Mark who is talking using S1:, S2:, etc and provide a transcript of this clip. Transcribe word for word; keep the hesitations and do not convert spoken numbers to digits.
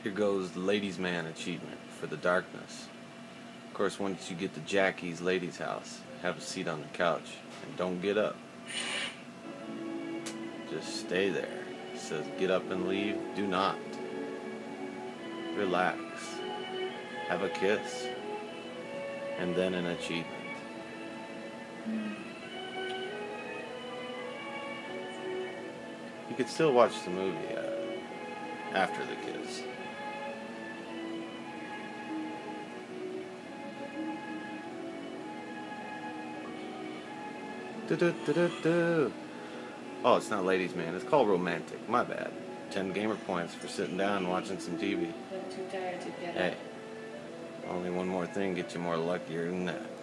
S1: Here goes the ladies' man achievement for the darkness. Of course, once you get to Jackie's ladies' house, have a seat on the couch and don't get up. Just stay there. It says get up and leave. Do not. Relax. Have a kiss. And then an achievement. You could still watch the movie uh, after the kiss. Do do do do do. Oh, it's not Ladies Man. It's called Romantic. My bad. Ten gamer points for sitting down and watching some T V.
S2: I'm too tired to get
S1: Hey,
S2: up.
S1: only one more thing gets you more luckier than that.